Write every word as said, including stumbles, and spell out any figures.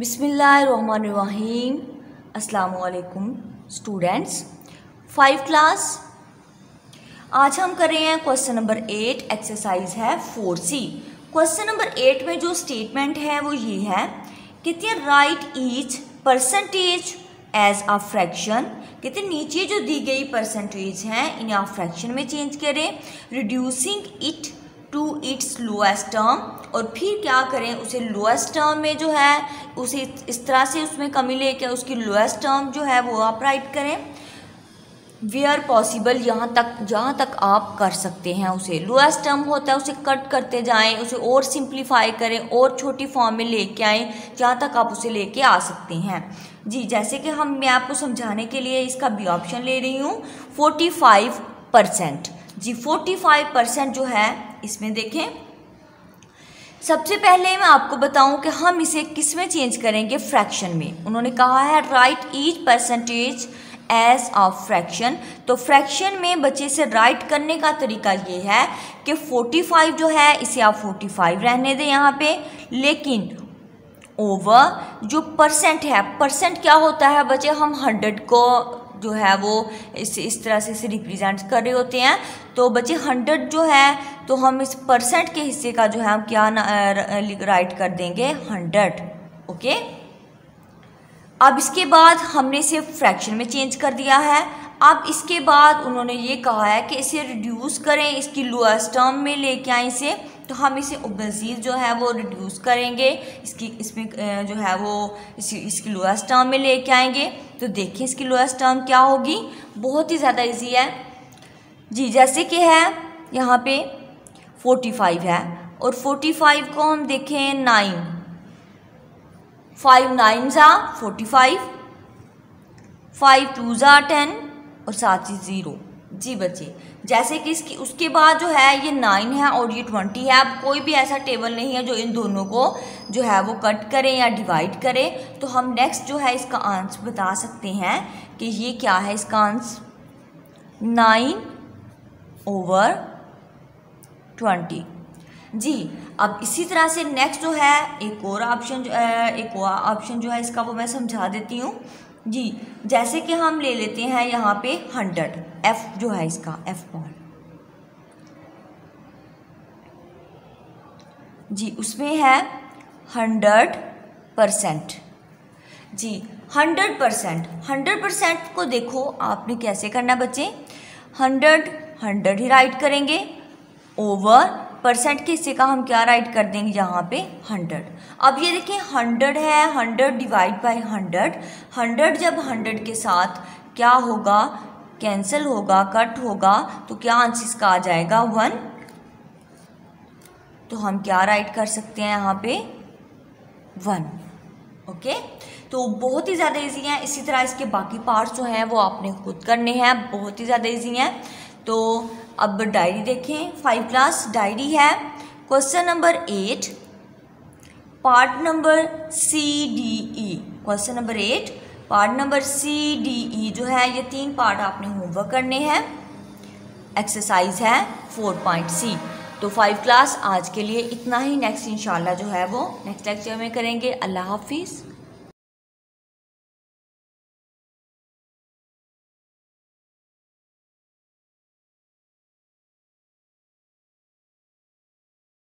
बिस्मिल्लाहिर्रहमानिर्रहीम। अस्सलाम वालेकुम स्टूडेंट्स। फाइव क्लास, आज हम कर रहे हैं क्वेश्चन नंबर एट। एक्सरसाइज है four C. Question number eight में जो स्टेटमेंट है वो ये है, कहते हैं write each percentage as a fraction. कहते हैं नीचे जो दी गई परसेंटेज हैं इन्हें आप फ्रैक्शन में चेंज करें, reducing it to its lowest term. और फिर क्या करें, उसे लोएस्ट टर्म में जो है उसे इस तरह से उसमें कमी लेके उसकी लोएस्ट टर्म जो है वो आप राइट करें। वेयर पॉसिबल, यहाँ तक जहाँ तक आप कर सकते हैं उसे लोएस्ट टर्म होता है उसे कट करते जाएं, उसे और सिंप्लीफाई करें और छोटी फॉर्म में लेके आएँ जहाँ तक आप उसे लेके आ सकते हैं। जी, जैसे कि हम मैं आपको समझाने के लिए इसका बी ऑप्शन ले रही हूँ, फोर्टी फाइव परसेंट। जी, फोर्टी फाइव परसेंट जो है इसमें देखें, सबसे पहले मैं आपको बताऊं कि हम इसे किस में चेंज करेंगे, फ्रैक्शन में। उन्होंने कहा है write each percentage as a fraction. तो फ्रैक्शन में बच्चे से राइट करने का तरीका ये है कि फोर्टी फाइव जो है इसे आप फोर्टी फाइव रहने दें यहाँ पे, लेकिन ओवर जो परसेंट है, परसेंट क्या होता है बच्चे, हम हंड्रेड को जो है वो इस इस तरह से इसे रिप्रेजेंट कर रहे होते हैं। तो बच्चे हंड्रेड जो है तो हम इस परसेंट के हिस्से का जो है हम क्या राइट कर देंगे, हंड्रेड। ओके, अब इसके बाद हमने इसे फ्रैक्शन में चेंज कर दिया है। अब इसके बाद उन्होंने ये कहा है कि इसे रिड्यूस करें, इसकी लोएस्ट टर्म में लेके आए इसे। तो हम इसे मज़ीद जो है वो रिड्यूस करेंगे, इसकी इसमें जो है वो इसी इसकी लोएस्ट टर्म में लेके आएंगे। तो देखिए इसकी लोएस्ट टर्म क्या होगी, बहुत ही ज़्यादा इजी है जी। जैसे कि है यहाँ पे फोर्टी फाइव है और फोर्टी फाइव को हम देखें नाइन, फाइव नाइन ज़ा फोर्टी फाइव, फाइव टू ज़ा टेन और साथ ही ज़ीरो। जी बच्चे, जैसे कि इसकी उसके बाद जो है ये नाइन है और ये ट्वेंटी है। अब कोई भी ऐसा टेबल नहीं है जो इन दोनों को जो है वो कट करे या डिवाइड करे। तो हम नेक्स्ट जो है इसका आंसर बता सकते हैं कि ये क्या है, इसका आंसर नाइन ओवर ट्वेंटी। जी, अब इसी तरह से नेक्स्ट जो है एक और ऑप्शन एक और ऑप्शन जो है इसका वो मैं समझा देती हूँ जी। जैसे कि हम ले लेते हैं यहाँ पे हंड्रेड, एफ जो है इसका एफ बॉल जी, उसमें है हंड्रेड परसेंट। जी, हंड्रेड परसेंट हंड्रेड परसेंट को देखो आपने कैसे करना बच्चे, हंड्रेड हंड्रेड ही राइट करेंगे, ओवर परसेंट के हिस्से का हम क्या राइट कर देंगे यहाँ पे हंड्रेड। अब ये देखिए हंड्रेड है, hundred divide by hundred. Hundred जब हंड्रेड के साथ क्या होगा, कैंसिल होगा, कट होगा, तो क्या आंसर इसका आ जाएगा वन। तो हम क्या राइट कर सकते हैं यहाँ पे, वन। ओके, तो बहुत ही ज़्यादा इजी है। इसी तरह इसके बाकी पार्ट्स जो हैं वो आपने खुद करने हैं, बहुत ही ज़्यादा इजी हैं। तो अब डायरी देखें, फाइव क्लास डायरी है। Question number eight, part number C D E. Question number eight part number C D E जो है ये तीन पार्ट आपने होमवर्क करने हैं। एक्सरसाइज है फोर पॉइंट सी। तो फाइव क्लास आज के लिए इतना ही। नेक्स्ट इंशाल्लाह जो है वो नेक्स्ट लेक्चर में करेंगे। अल्लाह हाफिज़।